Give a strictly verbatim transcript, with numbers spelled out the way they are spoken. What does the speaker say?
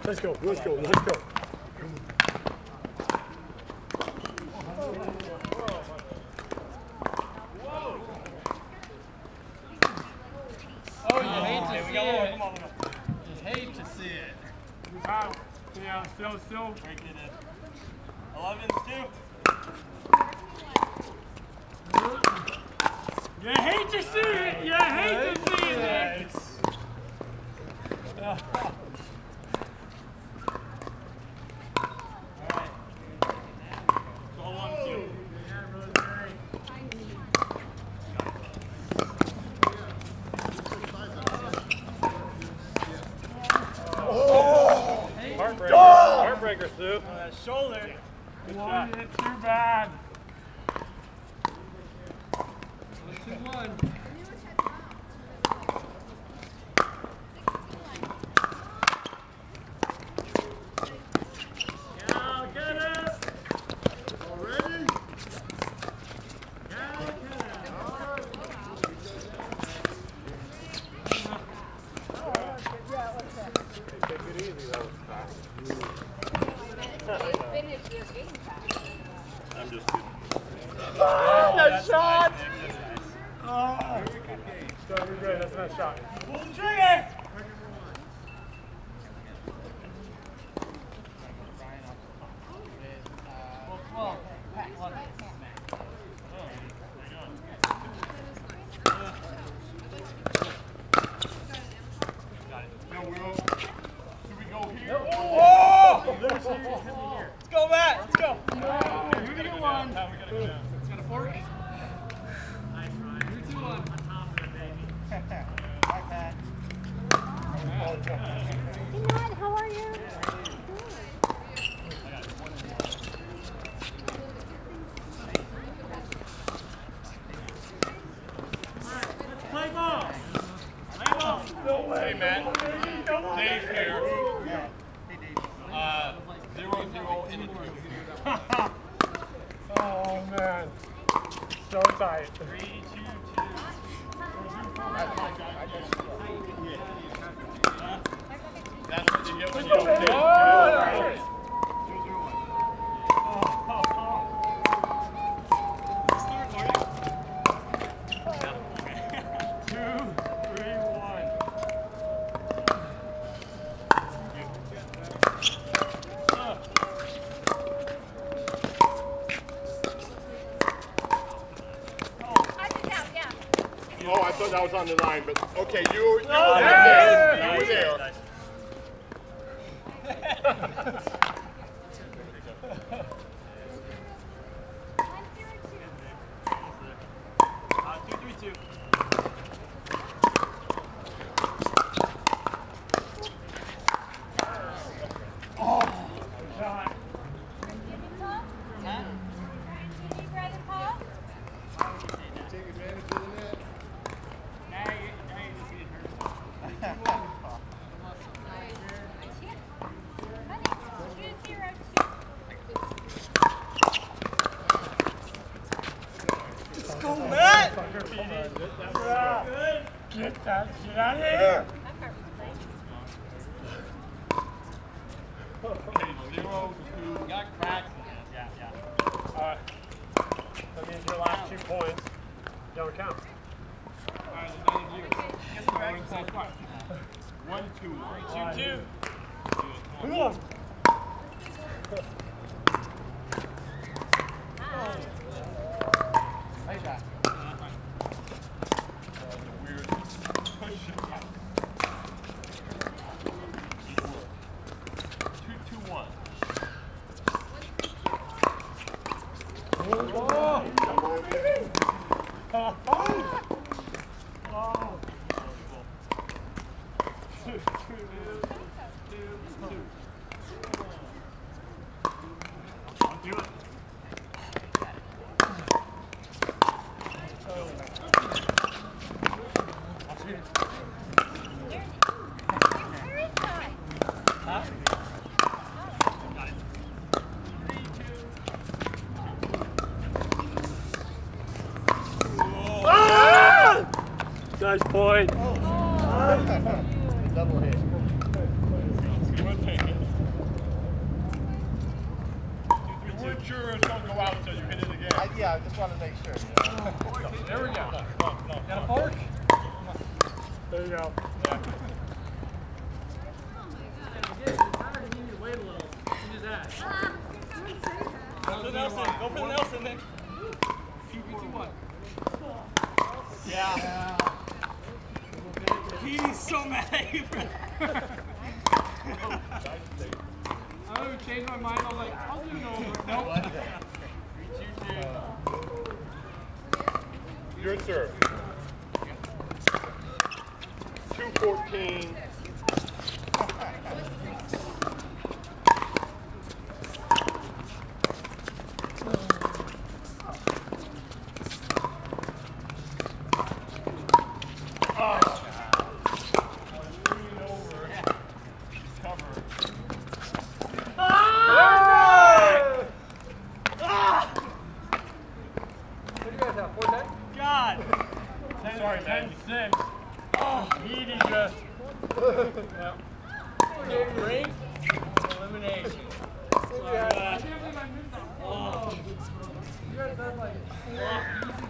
Let's go, let's go, let's go. Oh, you hate to see it. You hate to see it. Yeah, still, still. Breaking it in. eleven two. You hate to see it. You hate to see it. Alright. It's all one two. Heartbreaker. Heartbreaker, Sue. Oh, that shoulder. Good shot. It's too bad. two one. I'm just kidding. Oh, That's shot! nice, Nick. That's nice. Oh. So we're good. That's a nice shot. Pull the trigger! Well, Pat, love it. No, we go. Should we go here? Oh! Let's go, Matt. Let's go. Here we go, one. It's got a fork. Nice, Ryan. three two one. On top of it, baby. Hi, Pat. Hey, Matt, how are you? Play ball. Play ball. No way. Hey, Matt. Dave here. Uh, zero, zero, in a two. Oh, man. So tight. Three, two, two. That's what you get when you don't do it. Oh, two, three, one. Oh, I thought that was on the line, but okay, you, you Oh, were yeah. there. You were there. Nice. Uh, two, three, two. Shot. Take advantage of the net. Now you, now you just get hurt. Let's go, Matt! Get that shit out of here. Okay, zero, two. Got cracked. Yeah, yeah. All right. That means your last two points don't count. All right, none of you. Guess what? One, two, one. One, two, one. Two, two. Come on. Nice shot. Weird push. Two, two, one. Oh. Oh. Oh. Two, two, two, two. I'll do it. I'll shoot it. Huh? Got it. Three, two. Ah! Nice point. Double hit. Good thing. sure it don't go out until you hit it again. I, yeah, I just want to make sure. There we go. Got a fork? There you go. Yeah. Wait a little. Do that. Go for the Nelson. Go for the Nelson, Nick. Two, two, one. Yeah. yeah. Petey's so mad at you. I don't even change my mind. I'm like, I'll do it over. Nope. Your serve. two fourteen. God! Sorry, ten six. Oh, Petey just. Yep. Break. Elimination. Sorry, uh, oh. You guys have like